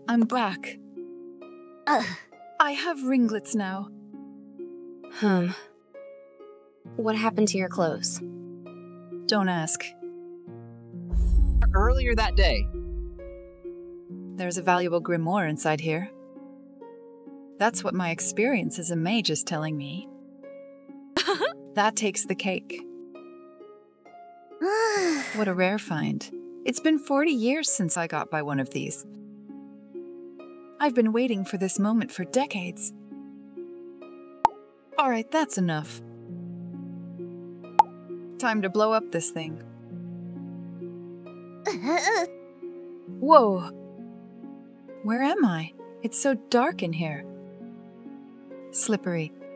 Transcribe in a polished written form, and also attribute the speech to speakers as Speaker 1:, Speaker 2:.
Speaker 1: I'm back. I have ringlets now.
Speaker 2: What happened to your clothes?
Speaker 1: Don't ask.
Speaker 3: Earlier that day.
Speaker 1: There's a valuable grimoire inside here. That's what my experience as a mage is telling me. That takes the cake. What a rare find. It's been 40 years since I got by one of these. I've been waiting for this moment for decades. All right, that's enough. Time to blow up this thing. Whoa! Where am I? It's so dark in here. Slippery.